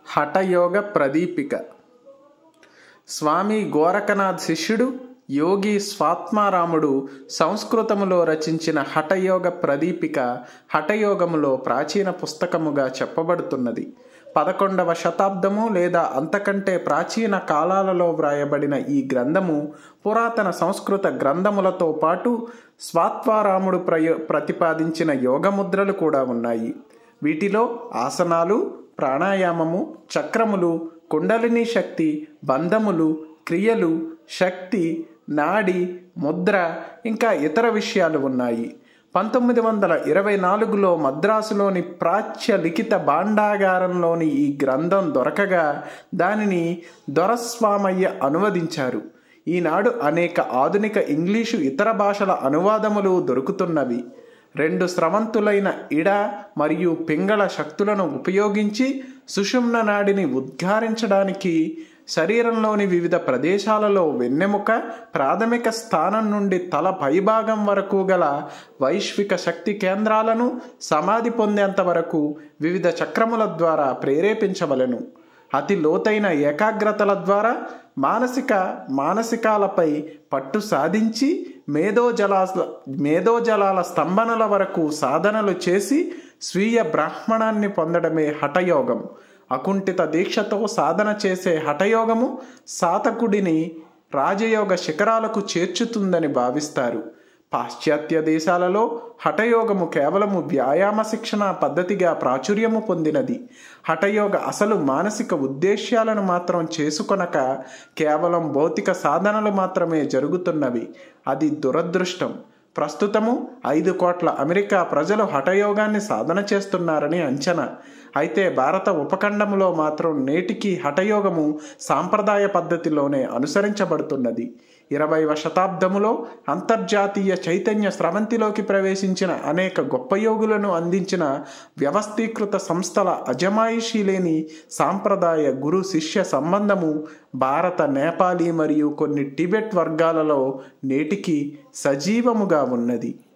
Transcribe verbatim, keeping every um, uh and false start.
హఠయోగ ప్రదీపిక. స్వామి గోరఖనాథ్ శిష్యుడు యోగి స్వాత్మారాముడు సంస్కృతములో రచించిన హఠయోగ ప్రదీపిక హఠయోగములో ప్రాచీన పుస్తకముగా చెప్పబడుతున్నది. పదకొండవ శతాబ్దము లేదా అంతకంటే ప్రాచీన కాలాలలో వ్రాయబడిన ఈ గ్రంథము పురాతన సంస్కృత గ్రంథములతో పాటు స్వాత్మారాముడు ప్రయో ప్రతిపాదించిన యోగముద్రలు కూడా ఉన్నాయి. వీటిలో ఆసనాలు, ప్రాణాయామము, చక్రములు, కుండలిని శక్తి, బంధములు, క్రియలు, శక్తి, నాడి, ముద్ర ఇంకా ఇతర విషయాలు ఉన్నాయి. పంతొమ్మిది వందల ఇరవై నాలుగులో మద్రాసులోని ప్రాచ్య లిఖిత భాండాగారంలోని ఈ గ్రంథం దొరకగా దానిని దొరస్వామయ్య అనువదించారు. ఈనాడు అనేక ఆధునిక ఇంగ్లీషు ఇతర భాషల అనువాదములు దొరుకుతున్నవి. రెండు స్రవంతులైన ఇడ మరియు పింగళ శక్తులను ఉపయోగించి సుషుమ్న నాడిని ఉద్ఘారించడానికి శరీరంలోని వివిధ ప్రదేశాలలో వెన్నెముక ప్రాథమిక స్థానం నుండి తల పైభాగం వరకు గల వైశ్విక శక్తి కేంద్రాలను సమాధి పొందేంత వరకు వివిధ చక్రముల ద్వారా ప్రేరేపించవలెను. అతి లోతైన ఏకాగ్రతల ద్వారా మానసిక మానసికాలపై పట్టు సాధించి మేధోజలా మేధోజలాల స్తంభనల వరకు సాధనలు చేసి స్వీయ బ్రాహ్మణాన్ని పొందడమే హఠయోగం. అకుంఠిత దీక్షతో సాధన చేసే హఠయోగము సాధకుడిని రాజయోగ శిఖరాలకు చేర్చుతుందని భావిస్తారు. పాశ్చాత్య దేశాలలో హఠయోగము కేవలము వ్యాయామ శిక్షణ పద్ధతిగా ప్రాచుర్యము పొందినది. హఠయోగ అసలు మానసిక ఉద్దేశ్యాలను మాత్రం చేసుకొనక కేవలం భౌతిక సాధనలు మాత్రమే జరుగుతున్నవి. అది దురదృష్టం. ప్రస్తుతము ఐదు కోట్ల అమెరికా ప్రజలు హఠయోగాన్ని సాధన చేస్తున్నారని అంచనా. అయితే భారత ఉపఖండములో మాత్రం నేటికి హఠయోగము సాంప్రదాయ పద్ధతిలోనే అనుసరించబడుతున్నది. ఇరవైవ శతాబ్దములో అంతర్జాతీయ చైతన్య స్రవంతిలోకి ప్రవేశించిన అనేక గొప్ప యోగులను అందించిన వ్యవస్థీకృత సంస్థల అజమాయిషీ లేని సాంప్రదాయ గురు శిష్య సంబంధము భారత, నేపాలీ మరియు కొన్ని టిబెట్ వర్గాలలో నేటికి సజీవముగా ఉన్నది.